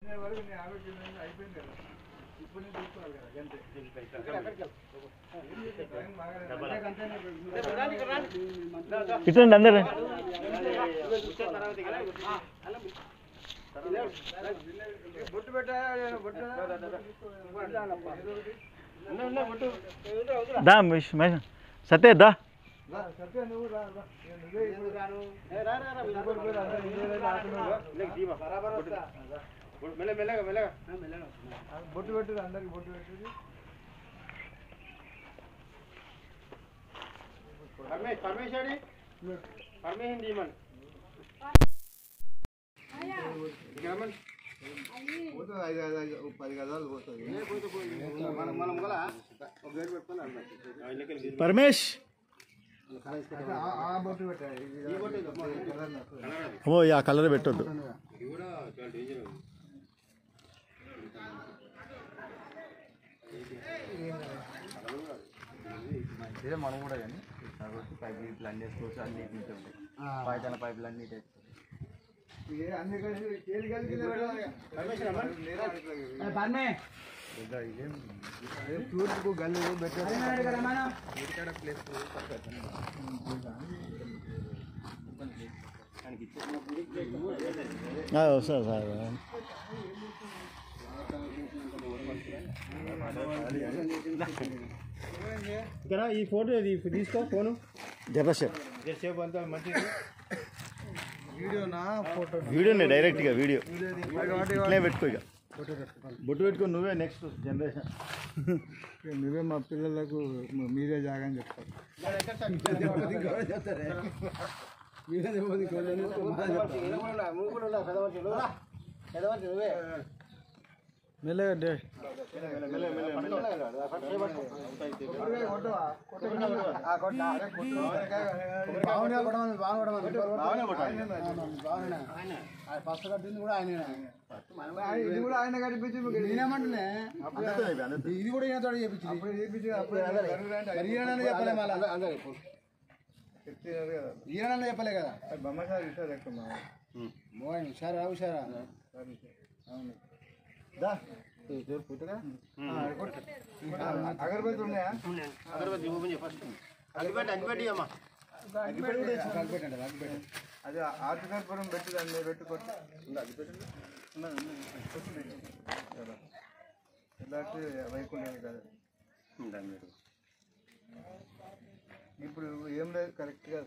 ఇట్లండి అందరు దా సత్య దా బొట్టు పెట్టు అందరికి బొట్టు పెట్టు పర్మిషన్ తీయమని పోతుంది 5-10 గజాలు పోతుంది పరమేష్ ఓ ఆ కలర్ పెట్టొద్దు మంచిదే మనం కూడా కానీ పైపులు ఇట్లా అన్నీ వేసుకోవచ్చు అన్నీ తింటుంటాయి పైన పైపులు అన్నీ తూర్పుకు గల్లు పెట్టారు ప్లేస్ సార్ సార్ ఇక్కడ ఈ ఫోటో తీసుకో ఫోను జరసేపు అంతా మంచిది వీడియోనా ఫోటో వీడియోనే డైరెక్ట్గా వీడియో ఇట్లే పెట్టుకో ఇక బొట్టు పెట్టుకో నువ్వే నెక్స్ట్ జనరేషన్ నువ్వే మా పిల్లలకు మీరే జాగా చెప్తారు మెల్లగా ఫస్ట్ కట్టింది కూడా ఆయన ఇది కూడా ఆయన కట్టించి నేనేమంటున్నా ఇది కూడా ఈయనతో చేయించింది చెప్పలే మళ్ళీ ఈయన చెప్పలే కదా బొమ్మ సార్ ఇస్తారు ఎక్కువ హుషారా హుషారా అవును అగరబత్తి ఉన్నాయా అది ఆర్టికల్పురం పెట్టిందండి పెట్టుకోండి ఇలాంటి వైకుంఠం కదా ఇప్పుడు ఏం లేదు కరెక్ట్గా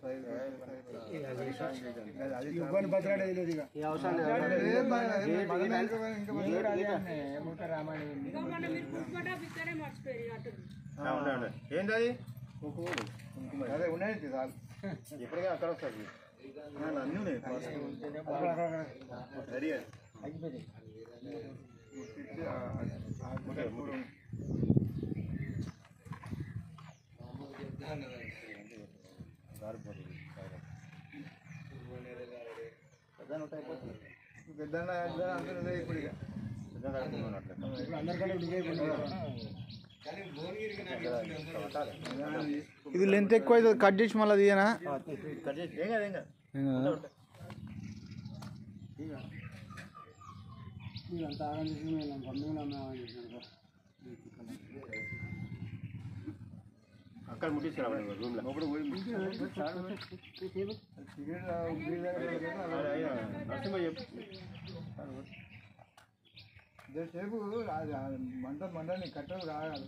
ఏంటది అదే ఉన్నాయండి చాలు ఎప్పటికైనా అక్కడ వస్తుంది అన్నీ ఉన్నాయి ఇది లెంత్ ఎక్కువ అవుతుంది కట్ చేసి మళ్ళీ తీయనా అక్కడ ముట్టించారు సేపు మంట మంటని కట్టలు కాగాలి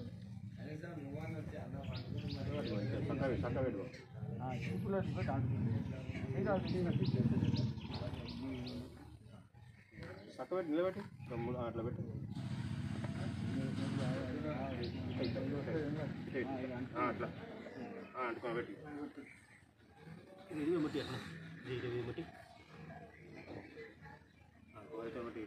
చక్కబెట్టి నిలబెట్టి అట్లా పెట్టి అట్లా అంటుకోబెట్టి ఇది మట్టి అట్లా మట్టి మట్టి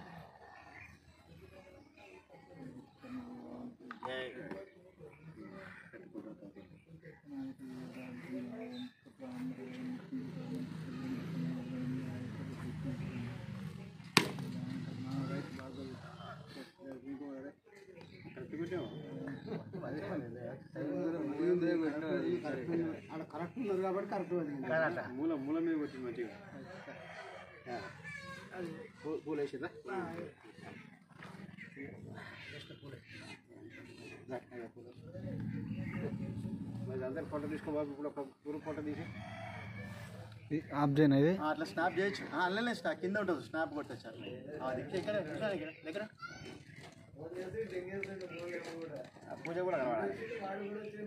కరెక్ట్ ఉన్నారు కాబట్టి కరెక్ట్ మూల మీద వచ్చింది మంచిగా పూలు వేసిందా అందరు ఫోటో తీసుకో బాబు ఇప్పుడు ఒక గ్రూప్ ఫోటో తీసి ఆఫ్ చేయను ఇది అట్లా స్నాప్ చేయొచ్చు అందులోనే కింద ఉంటుంది స్నాప్ కొట్టచ్చు ఇక్కడ దగ్గర పూజ కూడా కనబడాలి.